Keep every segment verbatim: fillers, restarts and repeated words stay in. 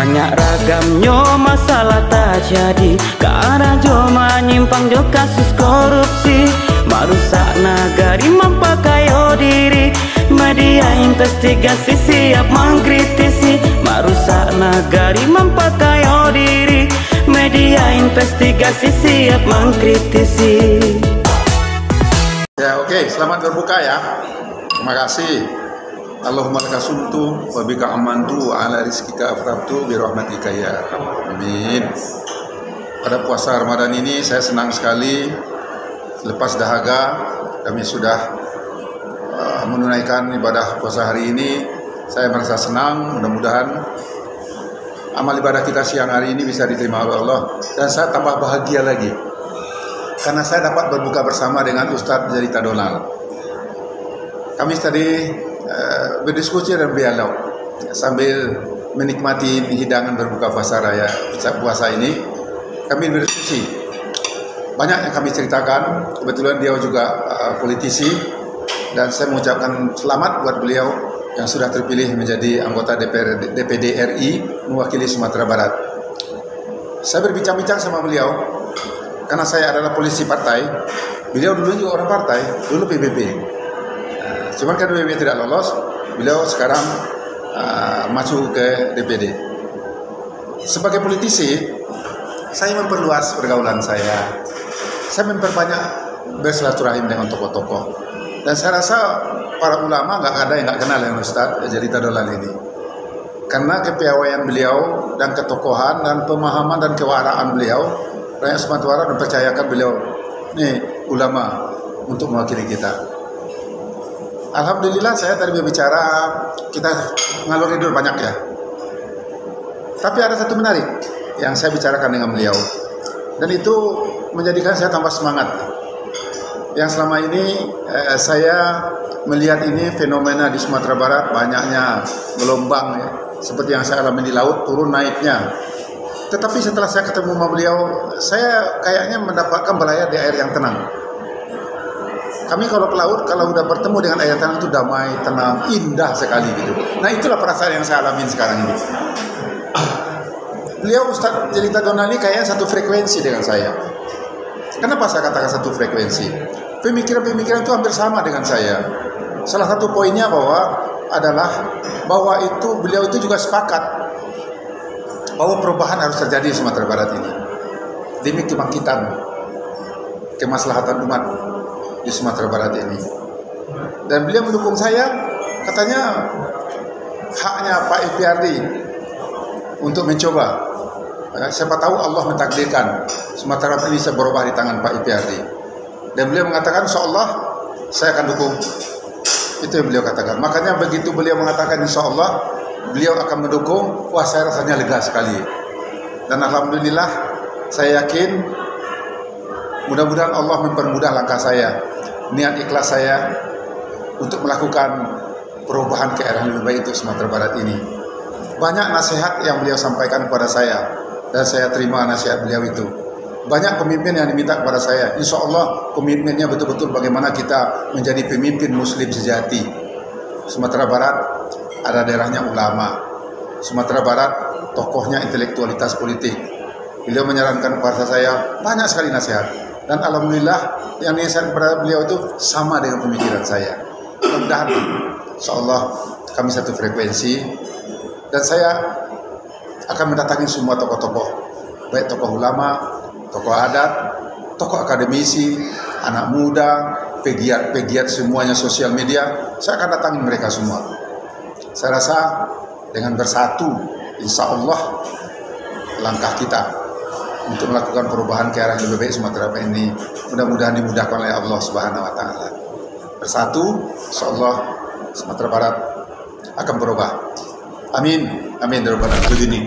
Banyak ragamnya masalah tak jadi, karena jo menyimpang jo kasus korupsi. Merusak nagari mempakayo diri, media investigasi siap mengkritisi. Merusak nagari mempakayo diri, media investigasi siap mengkritisi. Ya, oke, okay. Selamat berbuka ya. Terima kasih. Allahumma laka sumtu wa bika amantu wa ala rizkika afrabtu bi rahmatika ya arhamar rahimin. Pada puasa Ramadan ini saya senang sekali. Lepas dahaga kami sudah uh, menunaikan ibadah puasa hari ini. Saya merasa senang, mudah-mudahan amal ibadah kita siang hari ini bisa diterima oleh Allah. Dan saya tambah bahagia lagi karena saya dapat berbuka bersama dengan Ustadz Jelita Donald. Kami tadi uh, berdiskusi dan berdialog sambil menikmati hidangan berbuka puasa raya puasa ini. Kami berdiskusi, banyak yang kami ceritakan. Kebetulan dia juga uh, politisi, dan saya mengucapkan selamat buat beliau yang sudah terpilih menjadi anggota D P R, D P D R I mewakili Sumatera Barat. Saya berbincang-bincang sama beliau karena saya adalah polisi partai. Beliau dulu juga orang partai, dulu P B B. Nah, cuman kan P B B tidak lolos, beliau sekarang uh, masuk ke D P D. Sebagai politisi, saya memperluas pergaulan saya. Saya memperbanyak bersilaturahim dengan tokoh-tokoh. Dan saya rasa para ulama nggak ada yang nggak kenal dengan Ustadz Jelita Donald ini. Karena kepiawaian beliau dan ketokohan dan pemahaman dan kewaraan beliau, rakyat Sumatera Barat mempercayakan beliau nih ulama untuk mewakili kita. Alhamdulillah saya tadi berbicara, kita ngalur tidur banyak ya. Tapi ada satu menarik yang saya bicarakan dengan beliau, dan itu menjadikan saya tambah semangat. Yang selama ini eh, saya melihat ini fenomena di Sumatera Barat, banyaknya gelombang ya, seperti yang saya alami di laut, turun naiknya. Tetapi setelah saya ketemu sama beliau, saya kayaknya mendapatkan berlayar di air yang tenang. Kami kalau ke laut, kalau udah bertemu dengan air tenang itu damai, tenang, indah sekali gitu. Nah itulah perasaan yang saya alami sekarang ini. Beliau Ustadz Jelita Donald ini kayaknya satu frekuensi dengan saya. Kenapa saya katakan satu frekuensi? Pemikiran-pemikiran itu hampir sama dengan saya. Salah satu poinnya bahwa adalah bahwa itu beliau itu juga sepakat bahwa perubahan harus terjadi di Sumatera Barat ini demi kebangkitan, kemaslahatan umat di Sumatera Barat ini. Dan beliau mendukung saya, katanya haknya Pak I P R D untuk mencoba. Siapa tahu Allah mentakdirkan Sumatera Barat ini bisa berubah di tangan Pak I P R D. Dan beliau mengatakan, insya Allah saya akan dukung. Itu yang beliau katakan. Makanya begitu beliau mengatakan insya Allah beliau akan mendukung, wah saya rasanya lega sekali. Dan alhamdulillah saya yakin mudah-mudahan Allah mempermudah langkah saya, niat ikhlas saya untuk melakukan perubahan ke arah lebih baik untuk Sumatera Barat ini. Banyak nasihat yang beliau sampaikan kepada saya, dan saya terima nasihat beliau itu. Banyak pemimpin yang diminta kepada saya. Insya Allah komitmennya betul-betul bagaimana kita menjadi pemimpin muslim sejati. Sumatera Barat ada daerahnya ulama. Sumatera Barat tokohnya intelektualitas politik. Beliau menyarankan kepada saya banyak sekali nasihat. Dan alhamdulillah yang nasihat kepada beliau itu sama dengan pemikiran saya. Mudah-mudahan insya Allah kami satu frekuensi. Dan saya akan mendatangi semua tokoh-tokoh, baik tokoh ulama, tokoh adat, tokoh akademisi, anak muda, pegiat-pegiat semuanya sosial media. Saya akan datangi mereka semua. Saya rasa dengan bersatu, insya Allah langkah kita untuk melakukan perubahan ke arah lebih baik Sumatera Barat ini mudah-mudahan dimudahkan oleh Allah Subhanahu Wa Taala. Bersatu, insya Allah Sumatera Barat akan berubah. Amin, amin. Begini,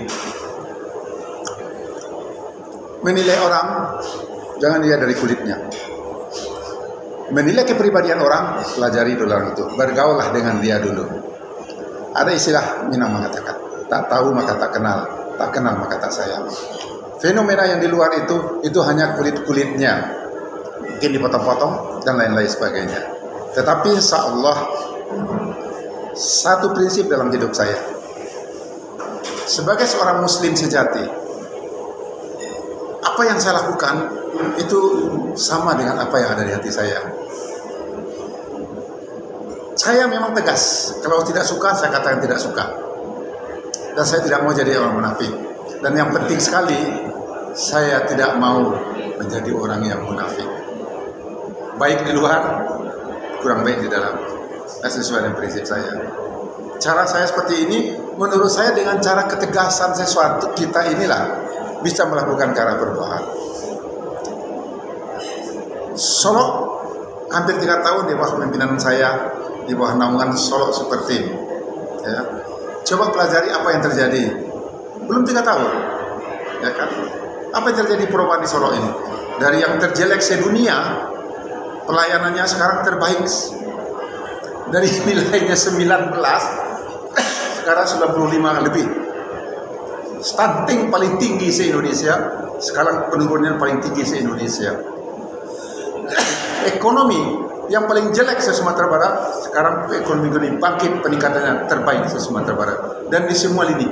menilai orang jangan dilihat dari kulitnya. Menilai kepribadian orang, pelajari dulu orang itu, bergaullah dengan dia dulu. Ada istilah Minang mengatakan, tak tahu maka tak kenal, tak kenal maka tak sayang. Fenomena yang di luar itu, itu hanya kulit-kulitnya, mungkin dipotong-potong dan lain-lain sebagainya. Tetapi insya Allah satu prinsip dalam hidup saya, sebagai seorang muslim sejati, apa yang saya lakukan itu sama dengan apa yang ada di hati saya. Saya memang tegas, kalau tidak suka saya katakan tidak suka, dan saya tidak mau jadi orang munafik. Dan yang penting sekali, saya tidak mau menjadi orang yang munafik, baik di luar, kurang baik di dalam. Dan sesuai dengan prinsip saya. Cara saya seperti ini, menurut saya dengan cara ketegasan sesuatu kita inilah bisa melakukan cara berbohong. Solo hampir tiga tahun di bawah kepemimpinan saya, di bawah naungan Solo Super Team. Ya. Coba pelajari apa yang terjadi. Belum tiga tahun, ya kan? Apa yang terjadi perubahan di Solo ini? Dari yang terjelek sedunia, pelayanannya sekarang terbaik. Dari nilainya sembilan belas, sekarang sembilan puluh lima lebih. Stunting paling tinggi se-Indonesia, sekarang penurunan paling tinggi se-Indonesia. Ekonomi yang paling jelek se-Sumatera Barat, sekarang ekonomi ini bangkit, peningkatannya terbaik se-Sumatera Barat. Dan di semua lini.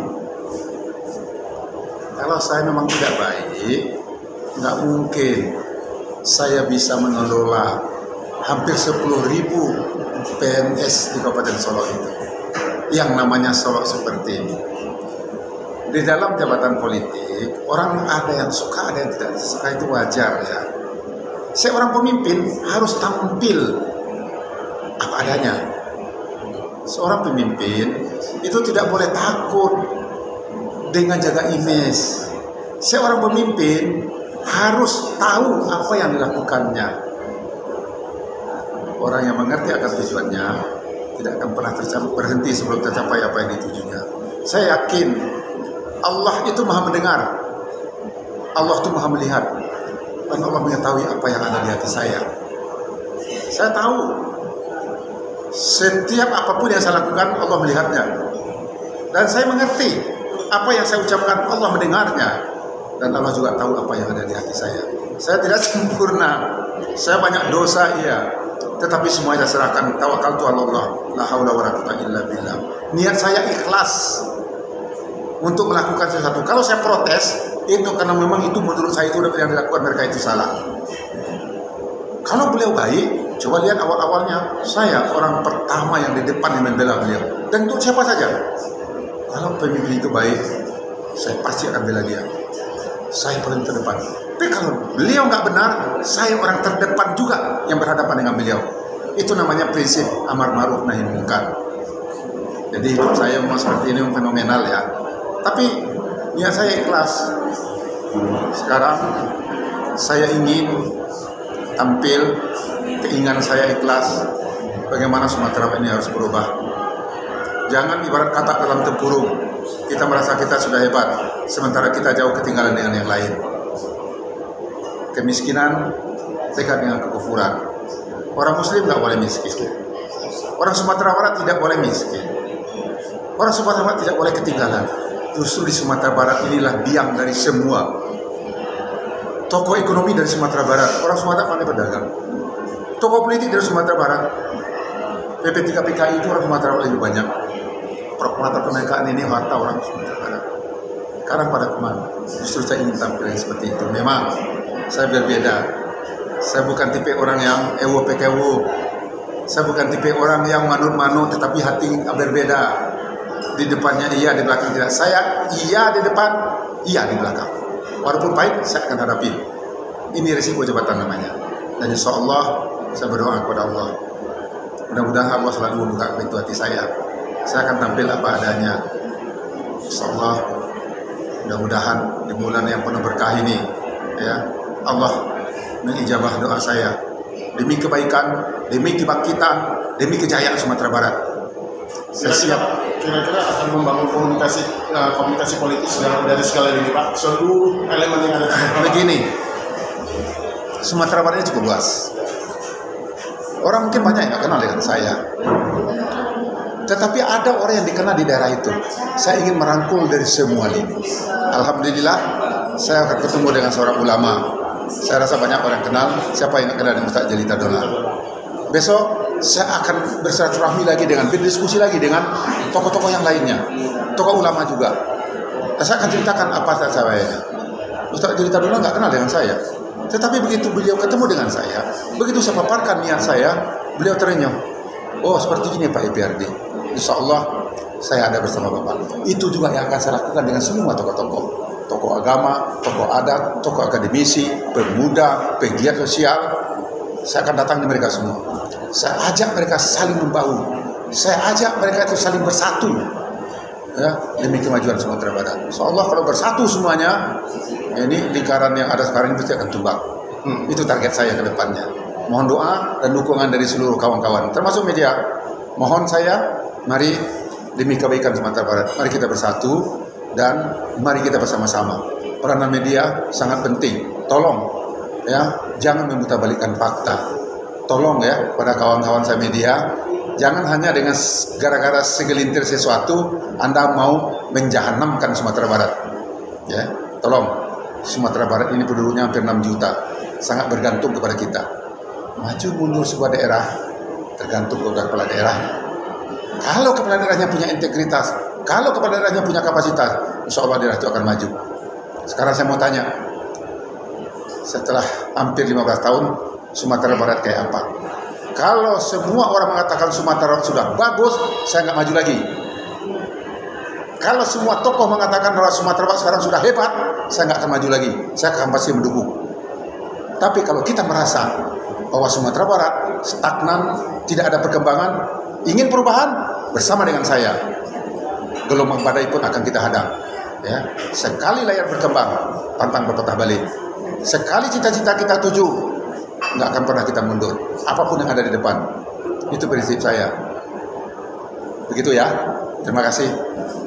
Kalau saya memang tidak baik, nggak mungkin saya bisa mengelola hampir sepuluh ribu P N S di Kabupaten Solo itu, yang namanya Solo seperti ini. Di dalam jabatan politik, orang ada yang suka, ada yang tidak suka, itu wajar ya. Seorang pemimpin harus tampil apa adanya. Seorang pemimpin itu tidak boleh takut dengan jaga image. Seorang pemimpin harus tahu apa yang dilakukannya. Orang yang mengerti akan tujuannya tidak akan pernah tercapai, berhenti sebelum tercapai apa yang ditujunya. Saya yakin Allah itu maha mendengar, Allah itu maha melihat, dan Allah mengetahui apa yang ada di hati saya. Saya tahu setiap apapun yang saya lakukan Allah melihatnya, dan saya mengerti apa yang saya ucapkan Allah mendengarnya, dan Allah juga tahu apa yang ada di hati saya. Saya tidak sempurna, saya banyak dosa, iya. Tetapi semuanya serahkan, tawakaltu ala Allah, la haula wala quwwata illa billah. Niat saya ikhlas untuk melakukan sesuatu. Kalau saya protes, itu karena memang itu menurut saya itu yang dilakukan mereka itu salah. Kalau beliau baik, coba lihat awal-awalnya, saya orang pertama yang di depan yang membela beliau. Dan untuk siapa saja, kalau pemimpin itu baik, saya pasti akan bela dia. Saya paling terdepan. Tapi kalau beliau nggak benar, saya orang terdepan juga yang berhadapan dengan beliau. Itu namanya prinsip amar ma'ruf nahi munkar. Jadi hidup saya memang seperti ini fenomenal ya. Tapi ya saya ikhlas. Sekarang saya ingin tampil, keinginan saya ikhlas. Bagaimana Sumatera ini harus berubah. Jangan ibarat kata dalam tempurung, kita merasa kita sudah hebat, sementara kita jauh ketinggalan dengan yang lain. Kemiskinan dekat dengan kekufuran. Orang Muslim nggak boleh miskin. Orang Sumatera Barat tidak boleh miskin. Orang Sumatera Barat tidak boleh ketinggalan. Justru di Sumatera Barat inilah biang dari semua. Tokoh ekonomi dari Sumatera Barat, orang Sumatera pandai berdagang. Tokoh politik dari Sumatera Barat, P P tiga P K I itu orang Sumatera Barat lebih banyak. Proklamator kemerdekaan ini harta orang Sumatera Barat. Sekarang pada kemana? Justru saya ingin tampil seperti itu. Memang saya berbeda. Saya bukan tipe orang yang ewo pekewo. Saya bukan tipe orang yang manut-manut, tetapi hati berbeda. Di depannya iya, di belakang tidak. Saya iya di depan, iya di belakang. Walaupun pahit, saya akan hadapi. Ini risiko jabatan namanya. Dan insya Allah, saya berdoa kepada Allah. Mudah-mudahan Allah selalu membuka pintu hati saya. Saya akan tampil apa adanya. Insya Allah, mudah-mudahan di bulan yang penuh berkah ini, ya Allah mengijabah doa saya demi kebaikan, demi kebangkitan, demi kejayaan Sumatera Barat. Saya siap. Kira-kira akan membangun komunikasi uh, komunikasi politis dari segala lini Pak, seluruh elemen yang ada. Begini, Sumatera Barat ini cukup luas. Orang mungkin banyak yang kenal dengan saya, tetapi ada orang yang dikenal di daerah itu. Saya ingin merangkul dari semua lini. Alhamdulillah, saya akan ketemu dengan seorang ulama. Saya rasa banyak orang kenal. Siapa yang kenal dengan Ustaz Jelita Dola? Besok saya akan bersilaturahmi lagi dengan berdiskusi lagi dengan tokoh-tokoh yang lainnya, tokoh ulama juga. Saya akan ceritakan apa saya. Ustaz Juli Taruna nggak kenal dengan saya. Tetapi begitu beliau ketemu dengan saya, begitu saya paparkan niat saya, beliau terenyuh. Oh, seperti ini Pak I P R D. Insya Allah saya ada bersama Bapak. Itu juga yang akan saya lakukan dengan semua tokoh-tokoh. Tokoh agama, tokoh adat, tokoh akademisi, pemuda, pegiat sosial. Saya akan datangi mereka semua. Saya ajak mereka saling membahu. Saya ajak mereka itu saling bersatu. Ya, demi kemajuan Sumatera Barat. Insyaallah kalau bersatu semuanya, ini lingkaran yang ada sekarang ini pasti akan tumbang. Hmm, itu target saya ke depannya. Mohon doa dan dukungan dari seluruh kawan-kawan, termasuk media. Mohon saya, mari demi kebaikan Sumatera Barat, mari kita bersatu dan mari kita bersama-sama. Peranan media sangat penting. Tolong, ya, jangan memutarbalikkan fakta. Tolong ya, pada kawan-kawan saya media. Jangan hanya dengan gara-gara segelintir sesuatu Anda mau menjahanamkan Sumatera Barat. Ya, tolong. Sumatera Barat ini penduduknya hampir enam juta. Sangat bergantung kepada kita. Maju mundur sebuah daerah tergantung kepada kepala daerah. Kalau kepala daerahnya punya integritas, kalau kepala daerahnya punya kapasitas, insya Allah daerah itu akan maju. Sekarang saya mau tanya, setelah hampir lima belas tahun, Sumatera Barat kayak apa? Kalau semua orang mengatakan Sumatera sudah bagus, saya nggak maju lagi. Kalau semua tokoh mengatakan bahwa Sumatera Barat sekarang sudah hebat, saya nggak akan maju lagi. Saya akan pasti mendukung. Tapi kalau kita merasa bahwa Sumatera Barat stagnan, tidak ada perkembangan, ingin perubahan, bersama dengan saya, gelombang badai pun akan kita hadang. Ya, sekali layar berkembang, pantang berpatah balik. Sekali cita-cita kita tuju, nggak akan pernah kita mundur, apapun yang ada di depan. Itu prinsip saya. Begitu ya. Terima kasih.